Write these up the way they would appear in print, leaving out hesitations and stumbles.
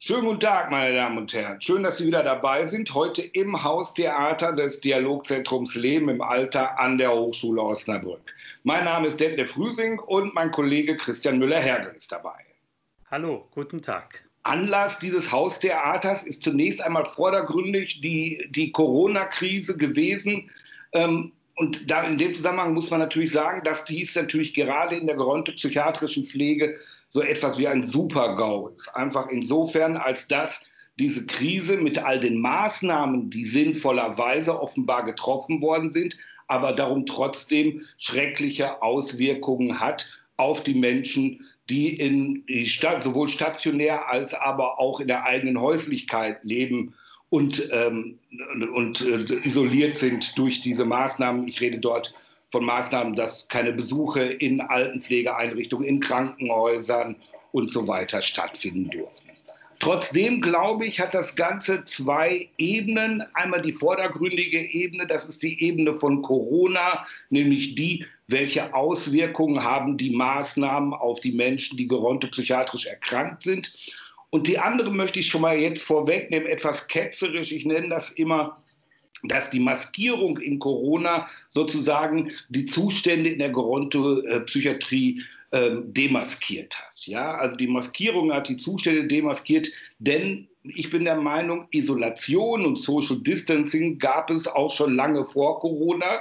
Schönen guten Tag, meine Damen und Herren. Schön, dass Sie wieder dabei sind. Heute im Haustheater des Dialogzentrums Leben im Alter an der Hochschule Osnabrück. Mein Name ist Detlef Rüsing und mein Kollege Christian Müller-Hergel ist dabei. Hallo, guten Tag. Anlass dieses Haustheaters ist zunächst einmal vordergründig die Corona-Krise gewesen. Und da in dem Zusammenhang muss man natürlich sagen, dass dies natürlich gerade in der gerontopsychiatrischen Pflege so etwas wie ein Super-GAU ist. Einfach insofern, als dass diese Krise mit all den Maßnahmen, die sinnvollerweise offenbar getroffen worden sind, aber darum trotzdem schreckliche Auswirkungen hat auf die Menschen, die sowohl stationär als aber auch in der eigenen Häuslichkeit leben und isoliert sind durch diese Maßnahmen. Ich rede dort von Maßnahmen, dass keine Besuche in Altenpflegeeinrichtungen, in Krankenhäusern und so weiter stattfinden dürfen. Trotzdem, glaube ich, hat das Ganze zwei Ebenen. Einmal die vordergründige Ebene, das ist die Ebene von Corona, nämlich die, welche Auswirkungen haben die Maßnahmen auf die Menschen, die gerontopsychiatrisch erkrankt sind. Und die andere möchte ich schon mal jetzt vorwegnehmen, etwas ketzerisch, ich nenne das immer, dass die Maskierung in Corona sozusagen die Zustände in der Gerontopsychiatrie demaskiert hat. Ja? Also die Maskierung hat die Zustände demaskiert, denn ich bin der Meinung, Isolation und Social Distancing gab es auch schon lange vor Corona,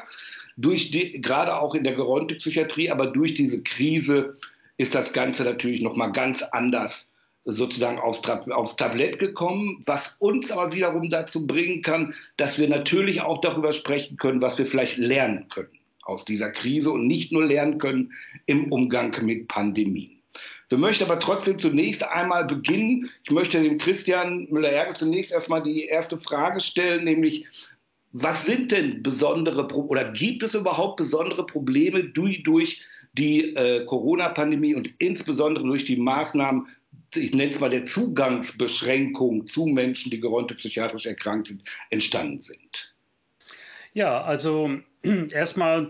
gerade auch in der Gerontopsychiatrie, aber durch diese Krise ist das Ganze natürlich noch mal ganz anders sozusagen aufs Tablett gekommen, was uns aber wiederum dazu bringen kann, dass wir natürlich auch darüber sprechen können, was wir vielleicht lernen können aus dieser Krise und nicht nur lernen können im Umgang mit Pandemien. Wir möchten aber trotzdem zunächst einmal beginnen. Ich möchte dem Christian Müller-Hergel zunächst erstmal die erste Frage stellen, nämlich was sind denn oder gibt es überhaupt besondere Probleme durch die Corona-Pandemie und insbesondere durch die Maßnahmen, ich nenne es mal der Zugangsbeschränkung zu Menschen, die gerontopsychiatrisch erkrankt sind, entstanden sind? Ja, also erstmal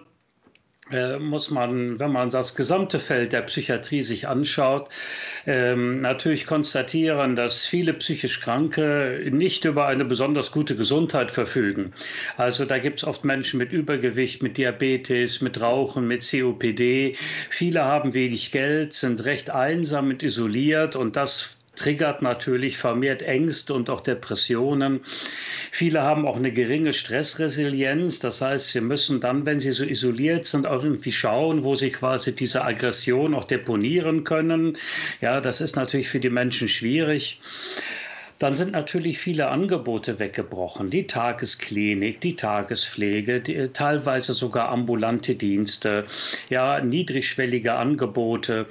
muss man, wenn man das gesamte Feld der Psychiatrie sich anschaut, natürlich konstatieren, dass viele psychisch Kranke nicht über eine besonders gute Gesundheit verfügen. Also da gibt es oft Menschen mit Übergewicht, mit Diabetes, mit Rauchen, mit COPD. Viele haben wenig Geld, sind recht einsam und isoliert und das triggert natürlich vermehrt Ängste und auch Depressionen. Viele haben auch eine geringe Stressresilienz. Das heißt, sie müssen dann, wenn sie so isoliert sind, auch irgendwie schauen, wo sie quasi diese Aggression auch deponieren können. Ja, das ist natürlich für die Menschen schwierig. Dann sind natürlich viele Angebote weggebrochen. Die Tagesklinik, die Tagespflege, teilweise sogar ambulante Dienste, ja, niedrigschwellige Angebote.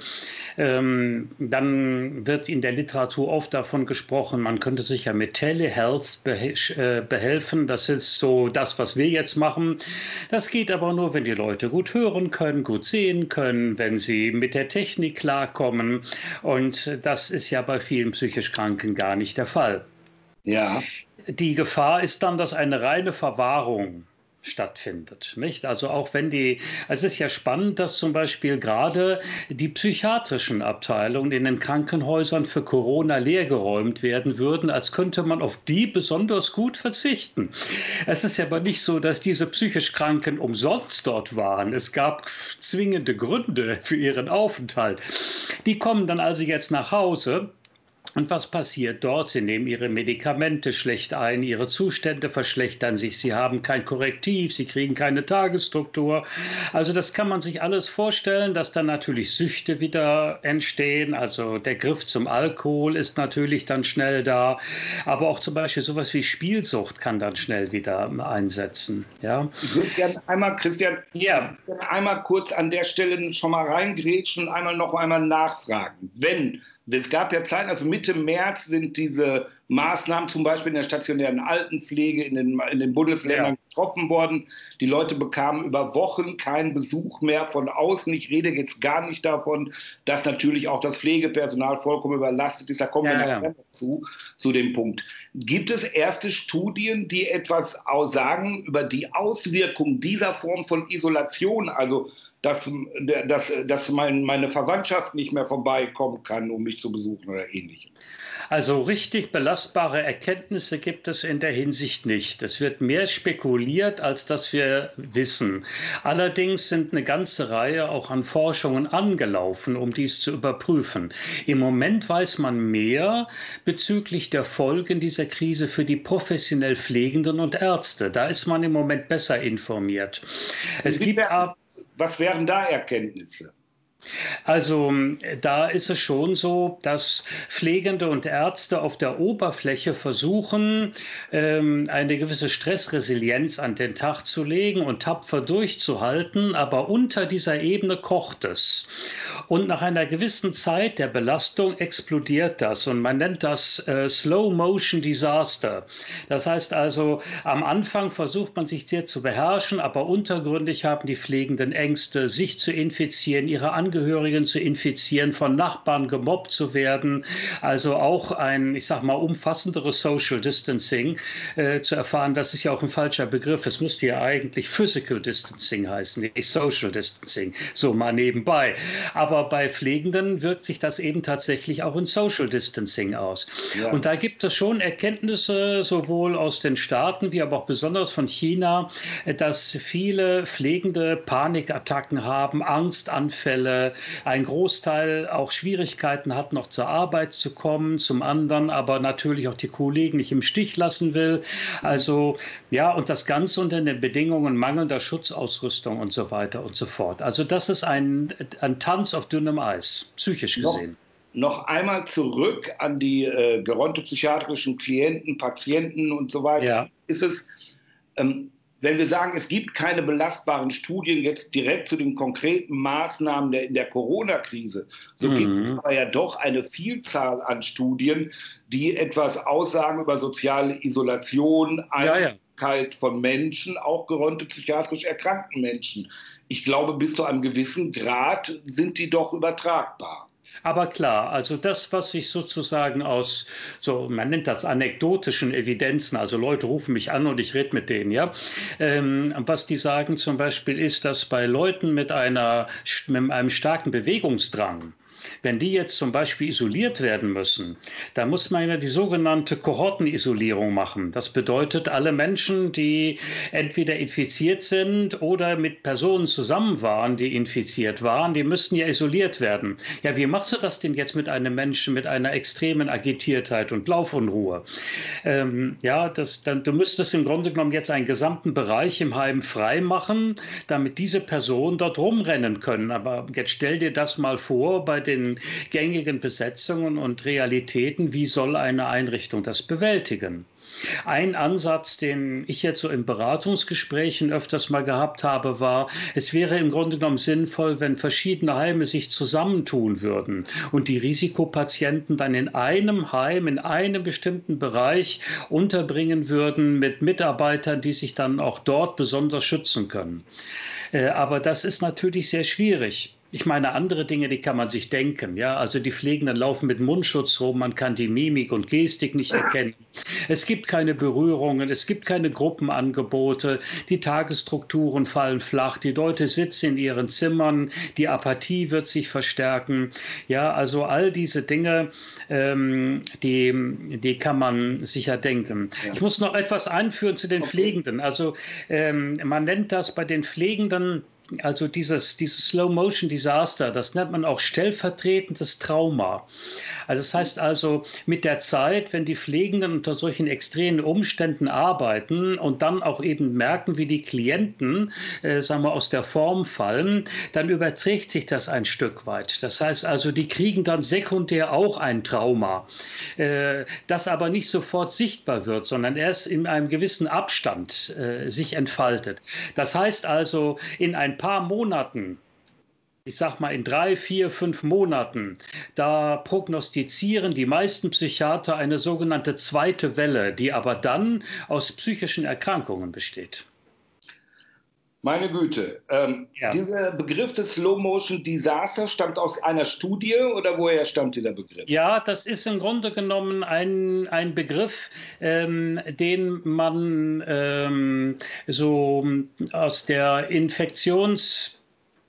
Dann wird in der Literatur oft davon gesprochen, man könnte sich ja mit Telehealth behelfen. Das ist so das, was wir jetzt machen. Das geht aber nur, wenn die Leute gut hören können, gut sehen können, wenn sie mit der Technik klarkommen. Und das ist ja bei vielen psychisch Kranken gar nicht der Fall. Ja. Die Gefahr ist dann, dass eine reine Verwahrung stattfindet, nicht? Also auch wenn es ist ja spannend, dass zum Beispiel gerade die psychiatrischen Abteilungen in den Krankenhäusern für Corona leergeräumt werden würden, als könnte man auf die besonders gut verzichten. Es ist ja aber nicht so, dass diese psychisch Kranken umsonst dort waren. Es gab zwingende Gründe für ihren Aufenthalt. Die kommen dann also jetzt nach Hause. Und was passiert dort? Sie nehmen ihre Medikamente schlecht ein, ihre Zustände verschlechtern sich, sie haben kein Korrektiv, sie kriegen keine Tagesstruktur. Also das kann man sich alles vorstellen, dass dann natürlich Süchte wieder entstehen. Also der Griff zum Alkohol ist natürlich dann schnell da. Aber auch zum Beispiel sowas wie Spielsucht kann dann schnell wieder einsetzen. Ja? Ich würde gerne einmal, Christian, Ja. einmal kurz an der Stelle schon mal reingrätschen und noch einmal nachfragen. Es gab ja Zeiten, also Mitte März sind diese Maßnahmen zum Beispiel in der stationären Altenpflege in den Bundesländern getroffen worden. Die Leute bekamen über Wochen keinen Besuch mehr von außen. Ich rede jetzt gar nicht davon, dass natürlich auch das Pflegepersonal vollkommen überlastet ist. Da kommen wir nachher zu dem Punkt. Gibt es erste Studien, die etwas sagen über die Auswirkungen dieser Form von Isolation, also dass meine Verwandtschaft nicht mehr vorbeikommen kann, um mich zu besuchen oder ähnlichem. Also richtig belastbare Erkenntnisse gibt es in der Hinsicht nicht. Es wird mehr spekuliert, als dass wir wissen. Allerdings sind eine ganze Reihe auch an Forschungen angelaufen, um dies zu überprüfen. Im Moment weiß man mehr bezüglich der Folgen dieser Krise für die professionell Pflegenden und Ärzte. Da ist man im Moment besser informiert. Es gibt aber Was wären da Erkenntnisse? Also da ist es schon so, dass Pflegende und Ärzte auf der Oberfläche versuchen, eine gewisse Stressresilienz an den Tag zu legen und tapfer durchzuhalten, aber unter dieser Ebene kocht es. Und nach einer gewissen Zeit der Belastung explodiert das und man nennt das Slow Motion Disaster. Das heißt also, am Anfang versucht man sich sehr zu beherrschen, aber untergründig haben die Pflegenden Ängste, sich zu infizieren, ihre Angehörigen zu infizieren, von Nachbarn gemobbt zu werden. Also auch ein, ich sag mal, umfassenderes Social Distancing zu erfahren. Das ist ja auch ein falscher Begriff. Es müsste ja eigentlich Physical Distancing heißen, nicht Social Distancing. So mal nebenbei. Aber bei Pflegenden wirkt sich das eben tatsächlich auch in Social Distancing aus. Ja. Und da gibt es schon Erkenntnisse, sowohl aus den Staaten wie aber auch besonders von China, dass viele Pflegende Panikattacken haben, Angstanfälle, ein Großteil auch Schwierigkeiten hat, noch zur Arbeit zu kommen, zum anderen aber natürlich auch die Kollegen nicht im Stich lassen will. Also ja, und das Ganze unter den Bedingungen mangelnder Schutzausrüstung und so weiter und so fort. Also das ist ein Tanz auf dünnem Eis, psychisch gesehen. Noch einmal zurück an die gerontopsychiatrischen Klienten, Patienten und so weiter. Ja. Ist es, wenn wir sagen, es gibt keine belastbaren Studien jetzt direkt zu den konkreten Maßnahmen in der Corona-Krise, so gibt es aber ja doch eine Vielzahl an Studien, die etwas aussagen über soziale Isolation, Einsamkeit von Menschen, auch gerontopsychiatrisch erkrankten Menschen. Ich glaube, bis zu einem gewissen Grad sind die doch übertragbar. Aber klar, also das, was sich sozusagen aus, so man nennt das anekdotischen Evidenzen, also Leute rufen mich an und ich rede mit denen, ja. Was die sagen zum Beispiel ist, dass bei Leuten mit einem starken Bewegungsdrang, wenn die jetzt zum Beispiel isoliert werden müssen, dann muss man ja die sogenannte Kohortenisolierung machen. Das bedeutet, alle Menschen, die entweder infiziert sind oder mit Personen zusammen waren, die infiziert waren, die müssten ja isoliert werden. Ja, wie machst du das denn jetzt mit einem Menschen mit einer extremen Agitiertheit und Laufunruhe? Du müsstest im Grunde genommen jetzt einen gesamten Bereich im Heim frei machen, damit diese Personen dort rumrennen können. Aber jetzt stell dir das mal vor, bei den gängigen Besetzungen und Realitäten, wie soll eine Einrichtung das bewältigen? Ein Ansatz, den ich jetzt so in Beratungsgesprächen öfters mal gehabt habe, war, es wäre im Grunde genommen sinnvoll, wenn verschiedene Heime sich zusammentun würden und die Risikopatienten dann in einem Heim, in einem bestimmten Bereich unterbringen würden mit Mitarbeitern, die sich dann auch dort besonders schützen können. Aber das ist natürlich sehr schwierig. Ich meine, andere Dinge, die kann man sich denken. Ja, also die Pflegenden laufen mit Mundschutz rum, man kann die Mimik und Gestik nicht erkennen. Es gibt keine Berührungen, es gibt keine Gruppenangebote, die Tagesstrukturen fallen flach, die Leute sitzen in ihren Zimmern, die Apathie wird sich verstärken. Ja, also all diese Dinge, die kann man sicher denken. Ja. Ich muss noch etwas einführen zu den Pflegenden. Also man nennt das bei den Pflegenden, also dieses Slow-Motion-Disaster, das nennt man auch stellvertretendes Trauma. Also das heißt also, mit der Zeit, wenn die Pflegenden unter solchen extremen Umständen arbeiten und dann auch eben merken, wie die Klienten, sagen wir, aus der Form fallen, dann überträgt sich das ein Stück weit. Das heißt also, die kriegen dann sekundär auch ein Trauma, das aber nicht sofort sichtbar wird, sondern erst in einem gewissen Abstand sich entfaltet. Das heißt also, in ein paar Monaten, ich sag mal in 3, 4, 5 Monaten, da prognostizieren die meisten Psychiater eine sogenannte zweite Welle, die aber dann aus psychischen Erkrankungen besteht. Meine Güte, dieser Begriff des Slow-Motion Disaster stammt aus einer Studie oder woher stammt dieser Begriff? Ja, das ist im Grunde genommen ein Begriff, den man so aus der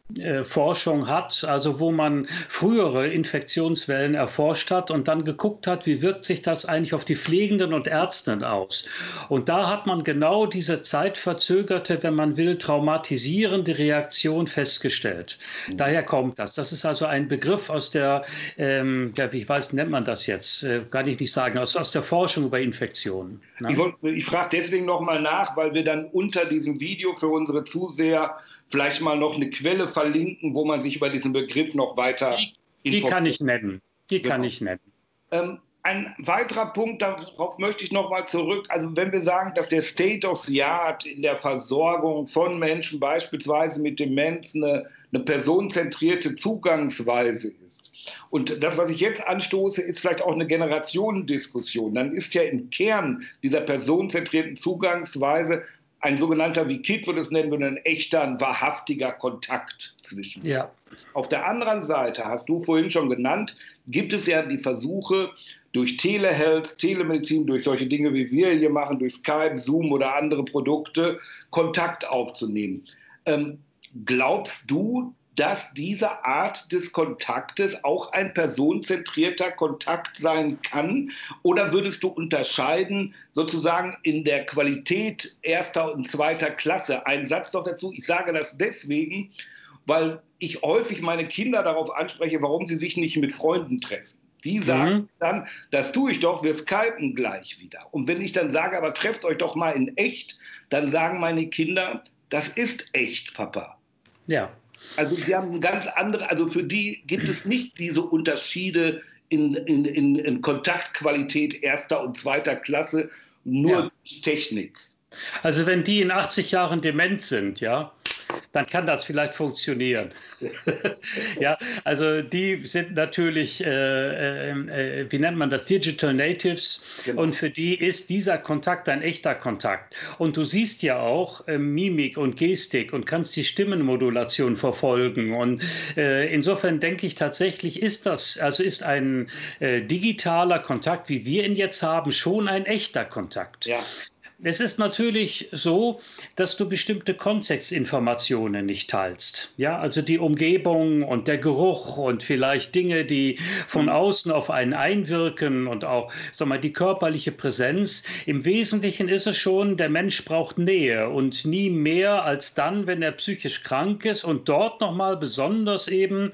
Forschung hat, also wo man frühere Infektionswellen erforscht hat und dann geguckt hat, wie wirkt sich das eigentlich auf die Pflegenden und Ärzten aus. Und da hat man genau diese zeitverzögerte, wenn man will, traumatisierende Reaktion festgestellt. Daher kommt das. Das ist also ein Begriff aus der, ja, wie ich weiß, nennt man das jetzt, kann ich nicht sagen, aus der Forschung über Infektionen. Ne? Ich frage deswegen noch mal nach, weil wir dann unter diesem Video für unsere Zuseher vielleicht mal noch eine Quelle verlinken, wo man sich über diesen Begriff noch weiter die kann ich nennen. Die Genau. kann ich nennen. Ein weiterer Punkt, darauf möchte ich noch mal zurück. Also wenn wir sagen, dass der State of the Art in der Versorgung von Menschen beispielsweise mit Demenz eine personenzentrierte Zugangsweise ist. Und das, was ich jetzt anstoße, ist vielleicht auch eine Generationendiskussion. Dann ist ja im Kern dieser personenzentrierten Zugangsweise ein sogenannter, wie Kitt würde es nennen, ein echter, ein wahrhaftiger Kontakt zwischen. Ja. Auf der anderen Seite, hast du vorhin schon genannt, gibt es ja die Versuche, durch Telehealth, Telemedizin, durch solche Dinge, wie wir hier machen, durch Skype, Zoom oder andere Produkte, Kontakt aufzunehmen. Glaubst du, dass diese Art des Kontaktes auch ein personenzentrierter Kontakt sein kann? Oder würdest du unterscheiden, sozusagen in der Qualität erster und zweiter Klasse? Ein Satz noch dazu, ich sage das deswegen, weil ich häufig meine Kinder darauf anspreche, warum sie sich nicht mit Freunden treffen. Die sagen dann, das tue ich doch, wir skypen gleich wieder. Und wenn ich dann sage, aber trefft euch doch mal in echt, dann sagen meine Kinder, das ist echt, Papa. Ja. Also sie haben eine ganz andere, also für die gibt es nicht diese Unterschiede in Kontaktqualität erster und zweiter Klasse, nur durch Technik. Also wenn die in 80 Jahren dement sind, ja, dann kann das vielleicht funktionieren. Ja, also die sind natürlich, wie nennt man das, Digital Natives. Genau. Und für die ist dieser Kontakt ein echter Kontakt. Und du siehst ja auch Mimik und Gestik und kannst die Stimmenmodulation verfolgen. Und insofern denke ich tatsächlich, ist ein digitaler Kontakt, wie wir ihn jetzt haben, schon ein echter Kontakt. Ja. Es ist natürlich so, dass du bestimmte Kontextinformationen nicht teilst. Ja, also die Umgebung und der Geruch und vielleicht Dinge, die von außen auf einen einwirken und auch, sag mal, die körperliche Präsenz. Im Wesentlichen ist es schon, der Mensch braucht Nähe und nie mehr als dann, wenn er psychisch krank ist und dort nochmal besonders eben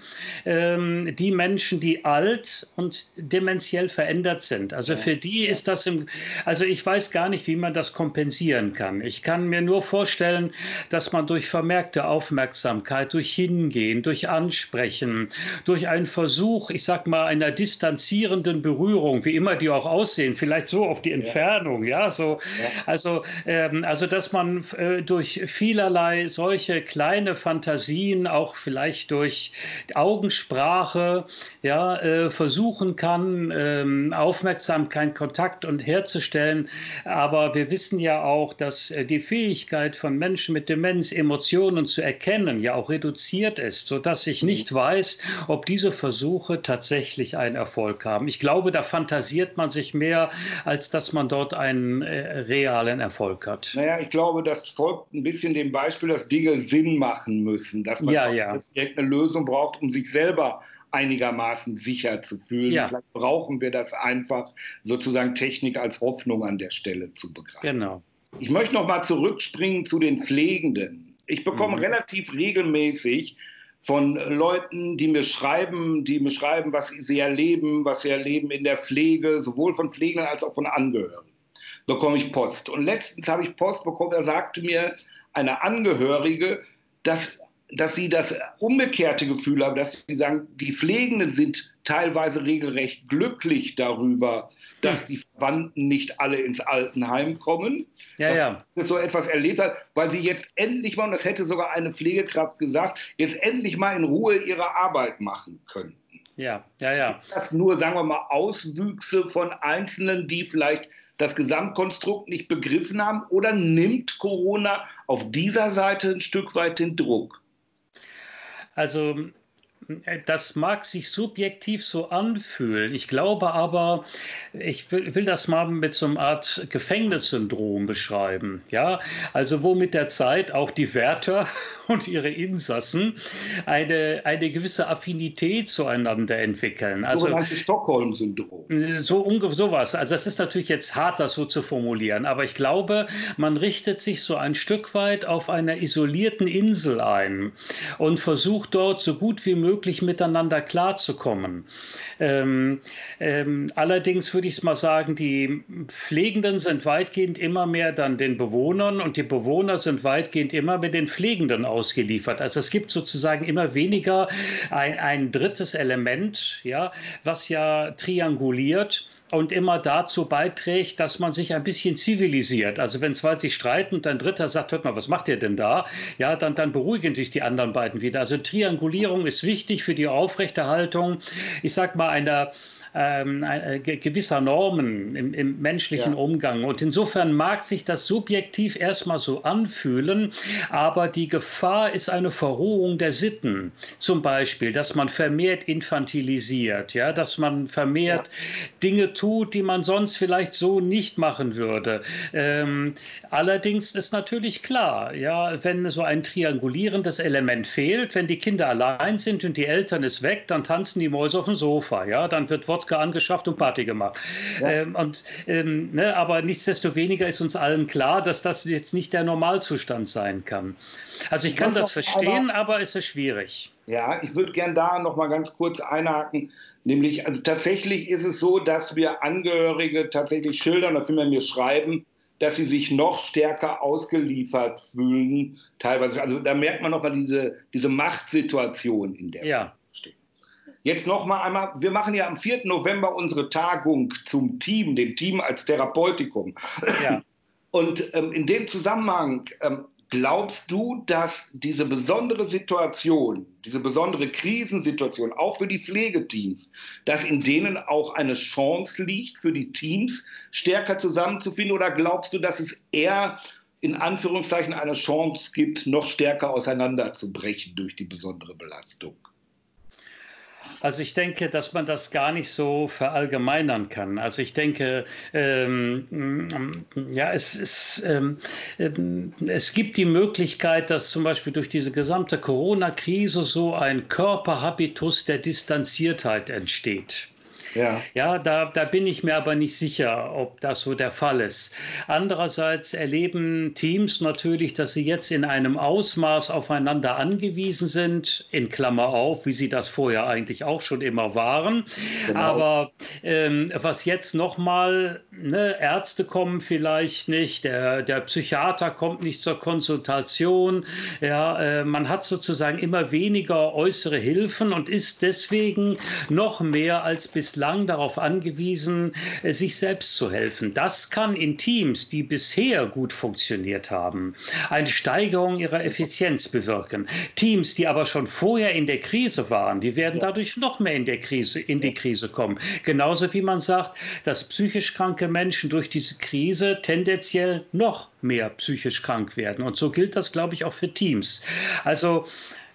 die Menschen, die alt und dementiell verändert sind. Also für die ist das also ich weiß gar nicht, wie man das kompensieren kann. Ich kann mir nur vorstellen, dass man durch vermerkte Aufmerksamkeit, durch Hingehen, durch Ansprechen, durch einen Versuch, ich sag mal, einer distanzierenden Berührung, wie immer die auch aussehen, vielleicht so auf die Entfernung, ja, so, also dass man durch vielerlei solche kleine Fantasien, auch vielleicht durch Augensprache, ja, versuchen kann, Aufmerksamkeit, Kontakt und herzustellen. Aber wir wissen ja auch, dass die Fähigkeit von Menschen mit Demenz, Emotionen zu erkennen, ja auch reduziert ist, sodass ich nicht weiß, ob diese Versuche tatsächlich einen Erfolg haben. Ich glaube, da fantasiert man sich mehr, als dass man dort einen realen Erfolg hat. Naja, ich glaube, das folgt ein bisschen dem Beispiel, dass Dinge Sinn machen müssen, dass man direkt eine Lösung braucht, um sich selber einigermaßen sicher zu fühlen. Ja. Vielleicht brauchen wir das einfach, sozusagen Technik als Hoffnung an der Stelle zu begreifen. Genau. Ich möchte noch mal zurückspringen zu den Pflegenden. Ich bekomme relativ regelmäßig von Leuten, die mir schreiben, was sie erleben in der Pflege, sowohl von Pflegenden als auch von Angehörigen. Bekomme ich Post. Und letztens habe ich Post bekommen, da sagte mir eine Angehörige, dass sie das umgekehrte Gefühl haben, dass sie sagen, die Pflegenden sind teilweise regelrecht glücklich darüber, dass die Verwandten nicht alle ins Altenheim kommen. Dass sie so etwas erlebt hat, weil sie jetzt endlich mal, und das hätte sogar eine Pflegekraft gesagt, jetzt endlich mal in Ruhe ihre Arbeit machen könnten. Sind das nur, sagen wir mal, Auswüchse von Einzelnen, die vielleicht das Gesamtkonstrukt nicht begriffen haben? Oder nimmt Corona auf dieser Seite ein Stück weit den Druck? Also das mag sich subjektiv so anfühlen. Ich glaube aber, ich will das mal mit so einer Art Gefängnissyndrom beschreiben. Ja, also wo mit der Zeit auch die Wärter und ihre Insassen eine gewisse Affinität zueinander entwickeln. Das sogenannte Stockholm-Syndrom. Sowas. Also es ist natürlich jetzt hart, das so zu formulieren, aber ich glaube, man richtet sich so ein Stück weit auf einer isolierten Insel ein und versucht dort so gut wie möglich miteinander klarzukommen. Allerdings würde ich mal sagen, die Pflegenden sind weitgehend immer mehr dann den Bewohnern und die Bewohner sind weitgehend immer mit den Pflegenden ausgeliefert. Also es gibt sozusagen immer weniger ein drittes Element, ja, was ja trianguliert und immer dazu beiträgt, dass man sich ein bisschen zivilisiert. Also wenn zwei sich streiten und ein Dritter sagt, hört mal, was macht ihr denn da? Ja, dann beruhigen sich die anderen beiden wieder. Also Triangulierung ist wichtig für die Aufrechterhaltung, ich sag mal, einer gewisser Normen im menschlichen Umgang. Und insofern mag sich das subjektiv erstmal so anfühlen, aber die Gefahr ist eine Verrohung der Sitten. Zum Beispiel, dass man vermehrt infantilisiert, ja, dass man vermehrt Dinge tut, die man sonst vielleicht so nicht machen würde. Allerdings ist natürlich klar, ja, wenn so ein triangulierendes Element fehlt, wenn die Kinder allein sind und die Eltern ist weg, dann tanzen die Mäuse auf dem Sofa, ja, dann wird Wodka angeschafft und Party gemacht. Ja. Ne, aber nichtsdestoweniger ist uns allen klar, dass das jetzt nicht der Normalzustand sein kann. Also ich kann das verstehen, aber es ist schwierig. Ja, ich würde gern da noch mal ganz kurz einhaken. Nämlich, also tatsächlich ist es so, dass wir Angehörige tatsächlich schildern, oder vielmehr mir schreiben, dass sie sich noch stärker ausgeliefert fühlen, teilweise. Also da merkt man noch mal diese Machtsituation, in der wir stehen. Jetzt noch mal einmal, wir machen ja am 4. November unsere Tagung zum Team, dem Team als Therapeutikum. Ja. Und in dem Zusammenhang, glaubst du, dass diese besondere Situation, diese besondere Krisensituation, auch für die Pflegeteams, dass in denen auch eine Chance liegt, für die Teams stärker zusammenzufinden? Oder glaubst du, dass es eher in Anführungszeichen eine Chance gibt, noch stärker auseinanderzubrechen durch die besondere Belastung? Also ich denke, dass man das gar nicht so verallgemeinern kann. Also ich denke, ja, es gibt die Möglichkeit, dass zum Beispiel durch diese gesamte Corona-Krise so ein Körperhabitus der Distanziertheit entsteht. Ja, da bin ich mir aber nicht sicher, ob das so der Fall ist. Andererseits erleben Teams natürlich, dass sie jetzt in einem Ausmaß aufeinander angewiesen sind, in Klammer auf, wie sie das vorher eigentlich auch schon immer waren. Genau. Aber was jetzt nochmal, ne, Ärzte kommen vielleicht nicht, der Psychiater kommt nicht zur Konsultation. Ja, man hat sozusagen immer weniger äußere Hilfen und ist deswegen noch mehr als bislang darauf angewiesen, sich selbst zu helfen. Das kann in Teams, die bisher gut funktioniert haben, eine Steigerung ihrer Effizienz bewirken. Teams, die aber schon vorher in der Krise waren, die werden dadurch noch mehr in die Krise kommen. Genauso wie man sagt, dass psychisch kranke Menschen durch diese Krise tendenziell noch mehr psychisch krank werden. Und so gilt das, glaube ich, auch für Teams. Also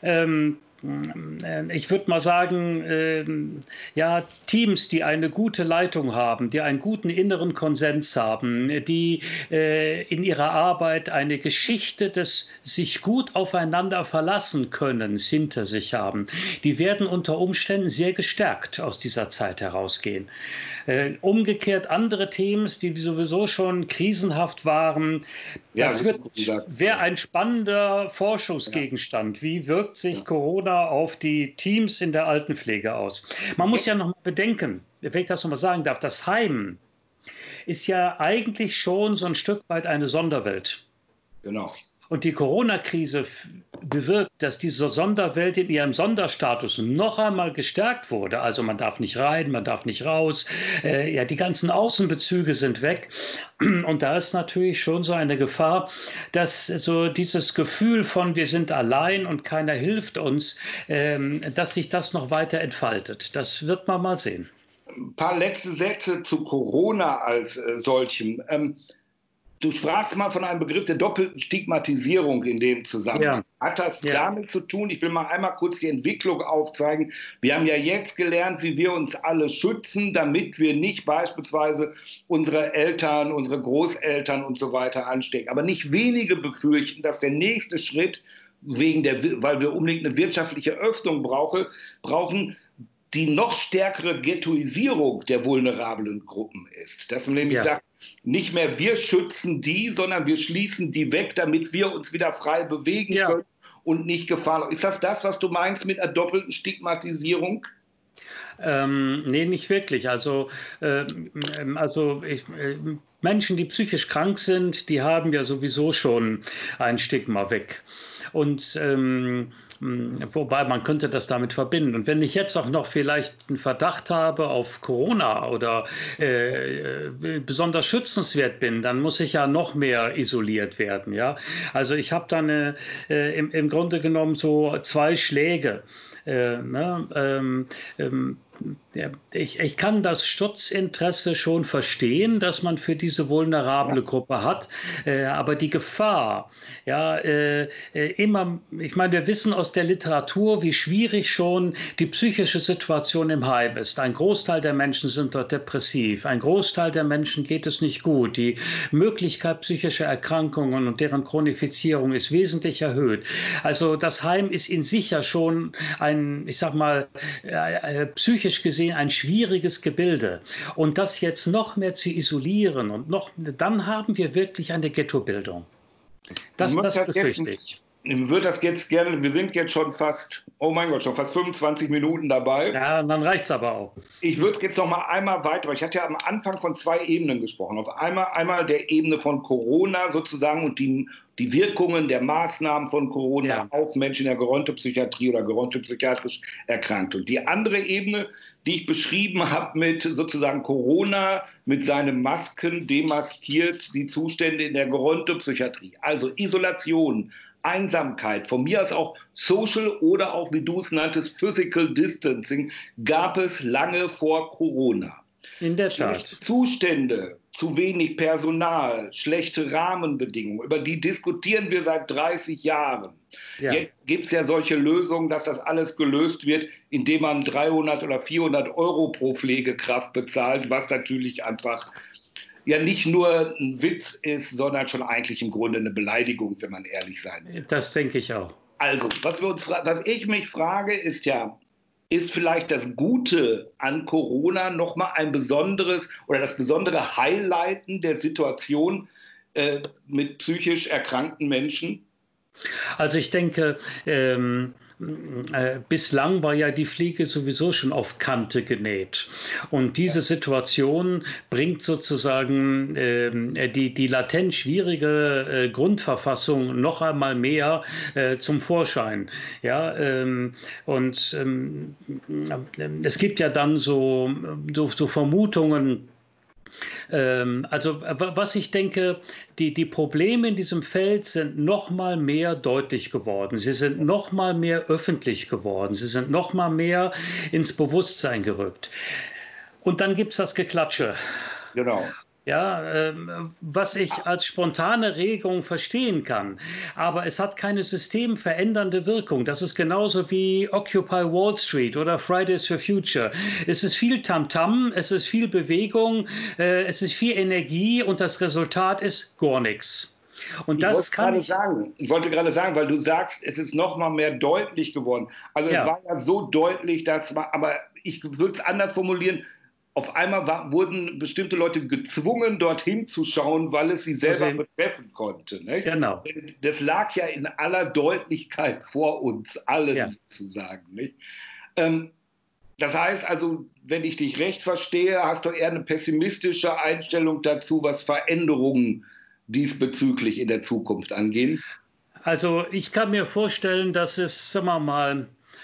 ich würde mal sagen, ja, Teams, die eine gute Leitung haben, die einen guten inneren Konsens haben, die in ihrer Arbeit eine Geschichte des sich gut aufeinander verlassen Könnens hinter sich haben, die werden unter Umständen sehr gestärkt aus dieser Zeit herausgehen. Umgekehrt andere Teams, die sowieso schon krisenhaft waren, das wäre ein spannender Forschungsgegenstand. Wie wirkt sich Corona auf die Teams in der Altenpflege aus? Man muss ja noch mal bedenken, wenn ich das noch mal sagen darf, das Heim ist ja eigentlich schon so ein Stück weit eine Sonderwelt. Genau. Und die Corona-Krise bewirkt, dass diese Sonderwelt in ihrem Sonderstatus noch einmal gestärkt wurde. Also man darf nicht rein, man darf nicht raus. Ja, die ganzen Außenbezüge sind weg. Und da ist natürlich schon so eine Gefahr, dass so dieses Gefühl von wir sind allein und keiner hilft uns, dass sich das noch weiter entfaltet. Das wird man mal sehen. Ein paar letzte Sätze zu Corona als solchem. Du sprachst mal von einem Begriff der doppelten Stigmatisierung in dem Zusammenhang. Ja. Hat das damit zu tun? Ich will mal einmal kurz die Entwicklung aufzeigen. Wir haben ja jetzt gelernt, wie wir uns alle schützen, damit wir nicht beispielsweise unsere Eltern, unsere Großeltern und so weiter anstecken. Aber nicht wenige befürchten, dass der nächste Schritt weil wir unbedingt eine wirtschaftliche Öffnung brauchen, die noch stärkere Ghettoisierung der vulnerablen Gruppen ist. Dass man nämlich sagt, nicht mehr wir schützen die, sondern wir schließen die weg, damit wir uns wieder frei bewegen können und nicht Gefahr. Ist das, was du meinst mit einer doppelten Stigmatisierung? Nee, nicht wirklich. Menschen, die psychisch krank sind, die haben ja sowieso schon ein Stigma weg. Und wobei man könnte das damit verbinden. Und wenn ich jetzt auch noch vielleicht einen Verdacht habe auf Corona oder besonders schützenswert bin, dann muss ich ja noch mehr isoliert werden. Ja? Also ich habe dann im Grunde genommen so zwei Schläge. Ich kann das Schutzinteresse schon verstehen, das man für diese vulnerable Gruppe hat, aber die Gefahr, ich meine, wir wissen aus der Literatur, wie schwierig schon die psychische Situation im Heim ist. Ein Großteil der Menschen sind dort depressiv, ein Großteil der Menschen geht es nicht gut. Die Möglichkeit psychischer Erkrankungen und deren Chronifizierung ist wesentlich erhöht. Also das Heim ist in sich ja schon ein, ich sag mal, psychisch gesehen ein schwieriges Gebilde. Und das jetzt noch mehr zu isolieren dann haben wir wirklich eine Ghettobildung. Das befürchte ich. Ich würde das jetzt gerne, wir sind jetzt schon fast 25 Minuten dabei. Ja, dann reicht es aber auch. Ich würde es jetzt noch mal einmal weiter, ich hatte ja am Anfang von zwei Ebenen gesprochen. Auf einmal der Ebene von Corona sozusagen und die Wirkungen der Maßnahmen von Corona auf Menschen in der Gerontopsychiatrie oder gerontopsychiatrisch erkrankt. Und die andere Ebene, die ich beschrieben habe mit sozusagen Corona, mit seinen Masken demaskiert die Zustände in der Gerontopsychiatrie. Also Isolation, Einsamkeit, von mir aus auch Social oder auch, wie du es nanntest, Physical Distancing, gab es lange vor Corona. In der Tat. Zustände, zu wenig Personal, schlechte Rahmenbedingungen, über die diskutieren wir seit 30 Jahren. Ja. Jetzt gibt es ja solche Lösungen, dass das alles gelöst wird, indem man 300 oder 400 Euro pro Pflegekraft bezahlt, was natürlich einfach ja nicht nur ein Witz ist, sondern schon eigentlich im Grunde eine Beleidigung, wenn man ehrlich sein will. Das denke ich auch. Also, was ich mich frage, ist ist vielleicht das Gute an Corona nochmal ein besonderes oder das besondere Highlighten der Situation mit psychisch erkrankten Menschen? Also ich denke, bislang war ja die Pflege sowieso schon auf Kante genäht. Und diese Situation bringt sozusagen die latent schwierige Grundverfassung noch einmal mehr zum Vorschein. Ja, es gibt ja dann so Vermutungen. Also was ich denke, die Probleme in diesem Feld sind noch mal mehr deutlich geworden. Sie sind noch mal mehr öffentlich geworden. Sie sind noch mal mehr ins Bewusstsein gerückt. Und dann gibt es das Geklatsche. Genau. Ja, was ich als spontane Regung verstehen kann. Aber es hat keine systemverändernde Wirkung. Das ist genauso wie Occupy Wall Street oder Fridays for Future. Es ist viel Tamtam, es ist viel Bewegung, es ist viel Energie und das Resultat ist gar nichts. Und das kann ich wollte gerade sagen, weil du sagst, es ist noch mal mehr deutlich geworden. Also es war ja so deutlich, aber ich würde es anders formulieren. Auf einmal wurden bestimmte Leute gezwungen, dorthin zu schauen, weil es sie selber betreffen konnte. Ne? Genau. Das lag ja in aller Deutlichkeit vor uns allen sozusagen. Nicht? Das heißt also, wenn ich dich recht verstehe, hast du eher eine pessimistische Einstellung dazu, was Veränderungen diesbezüglich in der Zukunft angehen? Also ich kann mir vorstellen, dass es, sagen wir mal,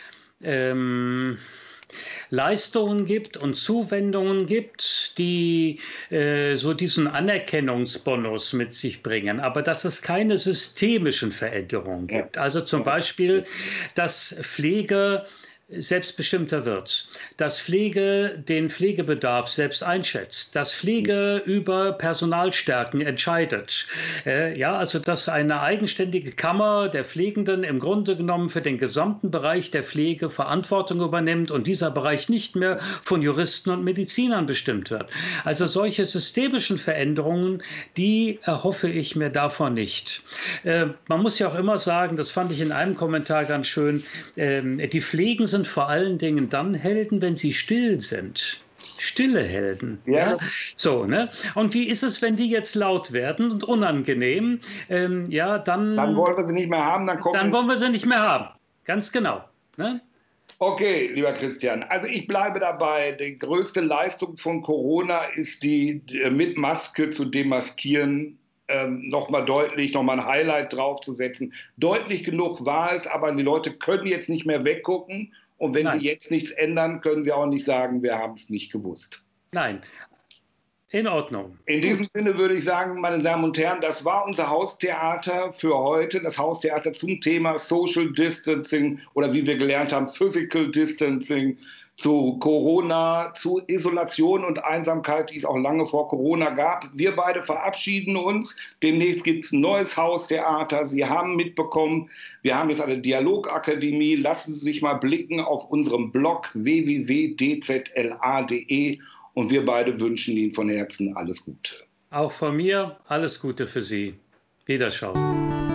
Leistungen gibt und Zuwendungen gibt, die so diesen Anerkennungsbonus mit sich bringen, aber dass es keine systemischen Veränderungen gibt. Also zum Beispiel, dass Pflege selbstbestimmter wird, dass Pflege den Pflegebedarf selbst einschätzt, dass Pflege über Personalstärken entscheidet. Ja, also dass eine eigenständige Kammer der Pflegenden im Grunde genommen für den gesamten Bereich der Pflege Verantwortung übernimmt und dieser Bereich nicht mehr von Juristen und Medizinern bestimmt wird. Also solche systemischen Veränderungen, die erhoffe ich mir davon nicht. Man muss ja auch immer sagen, das fand ich in einem Kommentar ganz schön, die Pflegen sind vor allen Dingen dann Helden, wenn sie still sind. Stille Helden. Ja, Ja? So, ne? Und wie ist es, wenn die jetzt laut werden und unangenehm? Ja, dann wollen wir sie nicht mehr haben, dann wollen wir sie nicht mehr haben. Ganz genau. Ne? Okay, lieber Christian, also ich bleibe dabei. Die größte Leistung von Corona ist die mit Maske zu demaskieren, nochmal deutlich, nochmal ein Highlight draufzusetzen. Deutlich genug war es, aber die Leute können jetzt nicht mehr weggucken. Und wenn sie Nein, jetzt nichts ändern, können sie auch nicht sagen, wir haben es nicht gewusst. nein. In Ordnung. In diesem Gut. Sinne würde ich sagen, meine Damen und Herren, das war unser Haustheater für heute. Das Haustheater zum Thema Social Distancing oder wie wir gelernt haben, Physical Distancing, zu Corona, zu Isolation und Einsamkeit, die es auch lange vor Corona gab. Wir beide verabschieden uns. Demnächst gibt es ein neues Haustheater. Sie haben mitbekommen, wir haben jetzt eine Dialogakademie. Lassen Sie sich mal blicken auf unserem Blog www.dzla.de. Und wir beide wünschen Ihnen von Herzen alles Gute. Auch von mir alles Gute für Sie. Wiederschauen.